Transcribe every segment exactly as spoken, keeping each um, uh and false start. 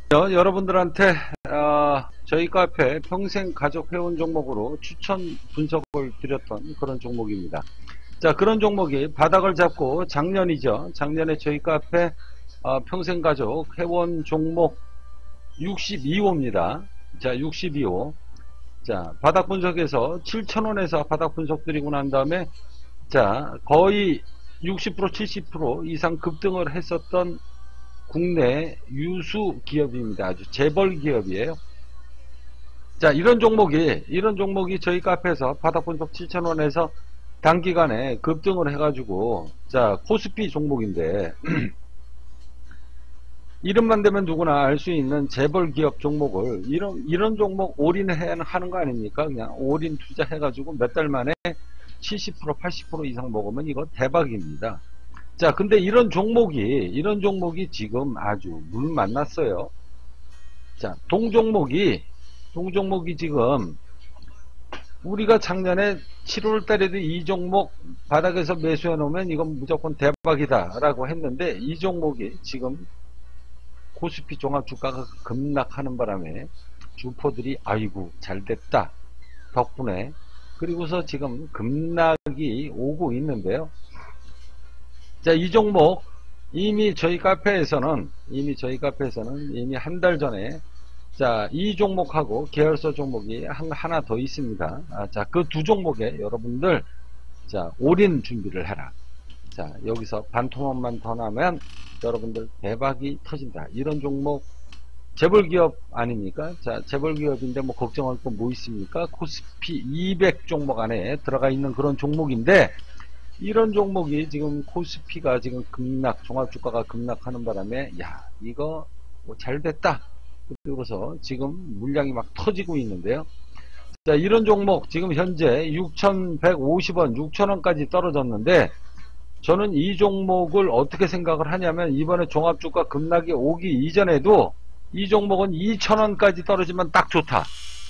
여러분들한테 어, 저희 카페 평생 가족 회원 종목으로 추천 분석을 드렸던 그런 종목입니다. 자, 그런 종목이 바닥을 잡고 작년이죠. 작년에 저희 카페 어, 평생 가족 회원 종목 육십이 호입니다. 자, 육십이 호. 자, 바닥 분석에서 칠천 원에서 바닥 분석 드리고 난 다음에 자, 거의 육십 퍼센트 칠십 퍼센트 이상 급등을 했었던 국내 유수 기업입니다. 아주 재벌 기업이에요. 자, 이런 종목이 이런 종목이 저희 카페에서 바닥 분석 칠천 원에서 단기간에 급등을 해가지고 자, 코스피 종목인데 이름만 되면 누구나 알 수 있는 재벌 기업 종목을 이런 이런 종목 올인해 하는 거 아닙니까? 그냥 올인 투자해가지고 몇 달 만에 칠십 퍼센트 팔십 퍼센트 이상 먹으면 이거 대박입니다. 자, 근데 이런 종목이 이런 종목이 지금 아주 물 만났어요. 자, 동종목이 동종목이 지금 우리가 작년에 칠월 달에도 이 종목 바닥에서 매수해 놓으면 이건 무조건 대박이다 라고 했는데 이 종목이 지금 코스피 종합주가가 급락하는 바람에 주포들이 아이고 잘됐다 덕분에 그리고서 지금 급락이 오고 있는데요. 자, 이 종목 이미 저희 카페에서는 이미 저희 카페에서는 이미 한 달 전에 자, 이 종목하고 계열사 종목이 한, 하나 더 있습니다. 아, 자, 그 두 종목에 여러분들 자, 올인 준비를 해라. 자, 여기서 반토막만 더 나면 여러분들 대박이 터진다. 이런 종목 재벌기업 아닙니까? 자, 재벌기업인데 뭐 걱정할 거 뭐 있습니까? 코스피 이백 종목 안에 들어가 있는 그런 종목인데 이런 종목이 지금 코스피가 지금 급락, 종합주가가 급락하는 바람에 야, 이거 뭐 잘됐다. 그리고서 지금 물량이 막 터지고 있는데요. 자, 이런 종목 지금 현재 육천백오십 원, 육천 원까지 떨어졌는데 저는 이 종목을 어떻게 생각을 하냐면 이번에 종합주가 급락이 오기 이전에도 이 종목은 이천 원까지 떨어지면 딱 좋다.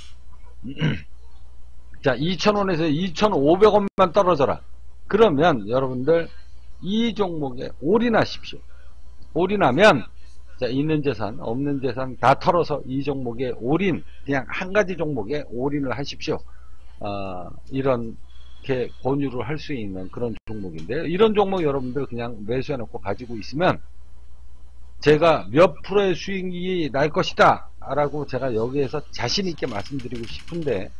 자, 이천 원에서 이천오백 원만 떨어져라. 그러면 여러분들 이 종목에 올인하십시오. 올인하면 자, 있는 재산, 없는 재산 다 털어서 이 종목에 올인, 그냥 한 가지 종목에 올인을 하십시오. 어, 이렇게 권유를 할 수 있는 그런 종목인데요. 이런 종목 여러분들 그냥 매수해놓고 가지고 있으면 제가 몇 프로의 수익이 날 것이다 라고 제가 여기에서 자신있게 말씀드리고 싶은데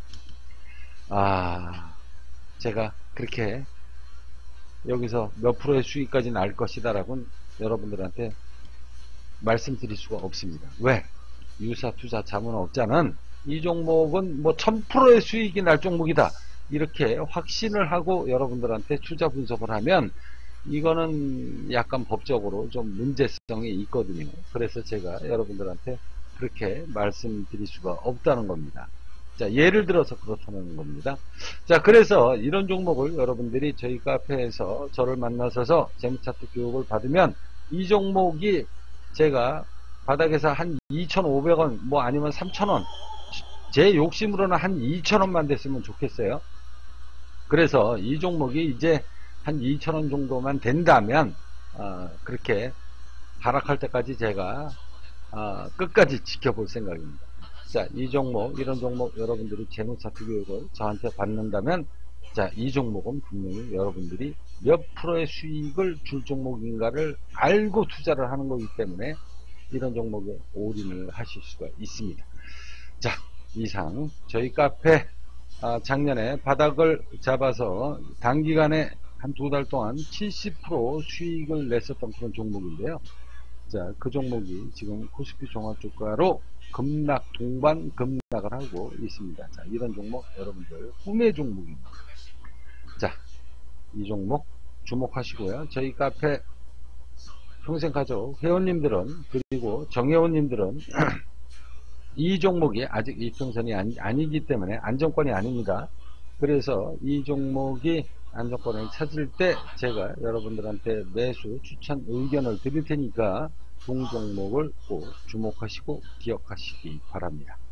아, 제가 그렇게 여기서 몇 프로의 수익까지 날 것이다 라고는 여러분들한테 말씀드릴 수가 없습니다. 왜? 유사투자 자문업자는 이 종목은 뭐 천 퍼센트의 수익이 날 종목이다 이렇게 확신을 하고 여러분들한테 투자 분석을 하면 이거는 약간 법적으로 좀 문제성이 있거든요. 그래서 제가 여러분들한테 그렇게 말씀드릴 수가 없다는 겁니다. 자, 예를 들어서 그렇다는 겁니다. 자, 그래서 이런 종목을 여러분들이 저희 카페에서 저를 만나셔서 재무차트 교육을 받으면 이 종목이 제가 바닥에서 한 이천오백 원 뭐 아니면 삼천 원 제 욕심으로는 한 이천 원만 됐으면 좋겠어요. 그래서 이 종목이 이제 한 이천 원 정도만 된다면 어, 그렇게 하락할 때까지 제가 어, 끝까지 지켜볼 생각입니다. 자, 이 종목 이런 종목 여러분들이 재무차트 교육을 저한테 받는다면 자, 이 종목은 분명히 여러분들이 몇 프로의 수익을 줄 종목인가를 알고 투자를 하는 거기 때문에 이런 종목에 올인을 하실 수가 있습니다. 자, 이상 저희 카페 아, 작년에 바닥을 잡아서 단기간에 한 두 달 동안 칠십 퍼센트 수익을 냈었던 그런 종목인데요. 자, 그 종목이 지금 코스피 종합주가로 급락, 동반 급락을 하고 있습니다. 자, 이런 종목 여러분들 꿈의 종목입니다. 자, 이 종목 주목하시고요. 저희 카페 평생가족 회원님들은 그리고 정회원님들은 이 종목이 아직 이평선이 아니, 아니기 때문에 안정권이 아닙니다. 그래서 이 종목이 안정권을 찾을 때 제가 여러분들한테 매수 추천 의견을 드릴 테니까 동종목을 꼭 주목하시고 기억하시기 바랍니다.